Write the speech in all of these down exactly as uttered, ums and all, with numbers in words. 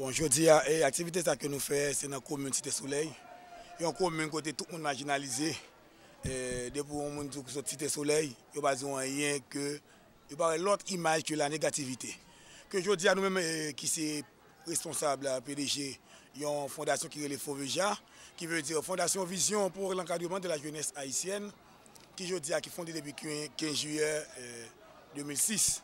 Bon, je dis, l'activité que nous faisons, c'est dans la commune Cité Soleil. Il y a une commune côté tout le monde marginalisé. Depuis que nous sommes sur Cité Soleil, il n'y a pas rien que l'autre image que la négativité. Que je dis à nous-mêmes qui sont responsables, la P D G, il y a une fondation qui est le FOVEJA, qui veut dire Fondation Vision pour l'encadrement de la jeunesse haïtienne, qui je dis qui fondée depuis le quinze juillet deux mille six.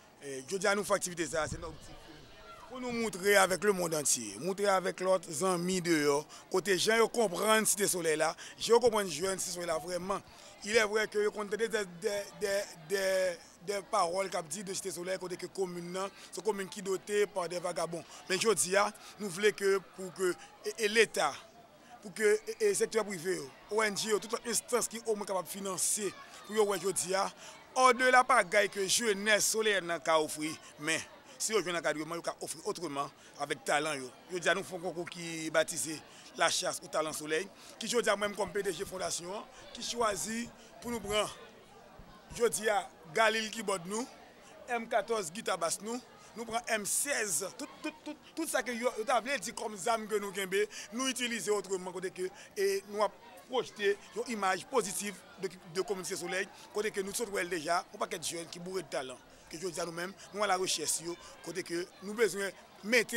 Je dis à nous, l'activité, c'est notre pour nous montrer avec le monde entier, montrer avec l'autre amis dehors, côté gens comprennent Cité Soleil là, je comprends jeune Cité Soleil là vraiment. Il est vrai que je compte des, des, des, des, des paroles qu'a dit de Cité Soleil côté que commune là, c'est commune qui est dotée par des vagabonds. Mais je dis nous voulons que pour que l'État, pour que le secteur privé, O N G, toute instance qui est au moins capable de financer, pour que je dis au-delà pas que jeunesse solaire n'a qu'à offrir, mais si on a un encadrement, on peut offrir autrement avec talent. Je dis à nous, un concours qui est baptisé La Chasse au Talent Soleil, qui je dis à même comme P D G Fondation, qui choisit pour nous prendre, je dis à Galil qui borde nous, M quatorze qui tabasse nous, nous prenons M seize, tout, tout, tout, tout ça que vous avez dit comme zam que nous avons, nous utilisons autrement et nous avons projeté une image positive de, de Communauté Soleil, côté que nous sommes déjà un paquet de jeunes qui bourrent de talent. Que je dis à nous-mêmes, nous à la recherche, côté que nous avons besoin de mettre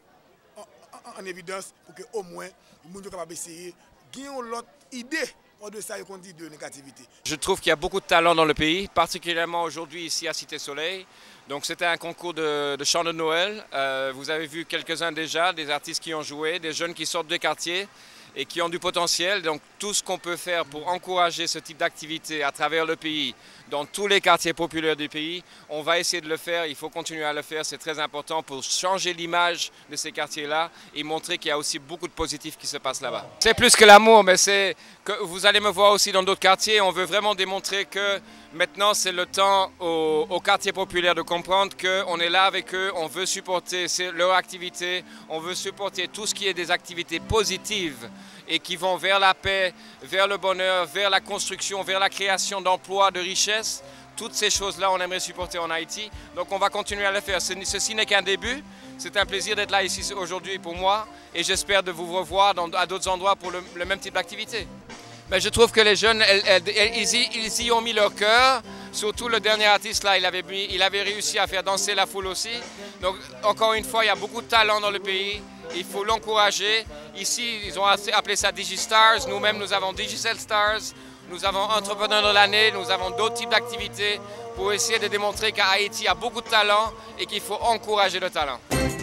en, en, en évidence pour que au moins nous soyons capables d'essayer de gagner l'autre idée de ça qu'on dit de négativité. Je trouve qu'il y a beaucoup de talent dans le pays, particulièrement aujourd'hui ici à Cité Soleil. Donc c'était un concours de, de chant de Noël. Euh, vous avez vu quelques-uns déjà, des artistes qui ont joué, des jeunes qui sortent des quartiers et qui ont du potentiel. Donc tout ce qu'on peut faire pour encourager ce type d'activité à travers le pays, dans tous les quartiers populaires du pays, on va essayer de le faire. Il faut continuer à le faire, c'est très important pour changer l'image de ces quartiers-là et montrer qu'il y a aussi beaucoup de positifs qui se passent là-bas. C'est plus que l'amour, mais c'est que vous allez me voir aussi dans d'autres quartiers. On veut vraiment démontrer que maintenant c'est le temps aux, aux quartiers populaires de comprendre qu'on est là avec eux, on veut supporter leur activité, on veut supporter tout ce qui est des activités positives et qui vont vers la paix, vers le bonheur, vers la construction, vers la création d'emplois, de richesses. Toutes ces choses-là, on aimerait supporter en Haïti. Donc on va continuer à le faire. Ceci n'est qu'un début. C'est un plaisir d'être là ici aujourd'hui pour moi et j'espère de vous revoir dans, à d'autres endroits pour le, le même type d'activité. Mais je trouve que les jeunes, elles, elles, elles, ils, y, ils y ont mis leur cœur. Surtout le dernier artiste là, il avait, mis, il avait réussi à faire danser la foule aussi. Donc encore une fois, il y a beaucoup de talent dans le pays. Il faut l'encourager. Ici, ils ont appelé ça DigiStars. Nous-mêmes, nous avons Digicel Stars. Nous avons Entrepreneur de l'année. Nous avons d'autres types d'activités pour essayer de démontrer qu'à Haïti, il y a beaucoup de talent et qu'il faut encourager le talent.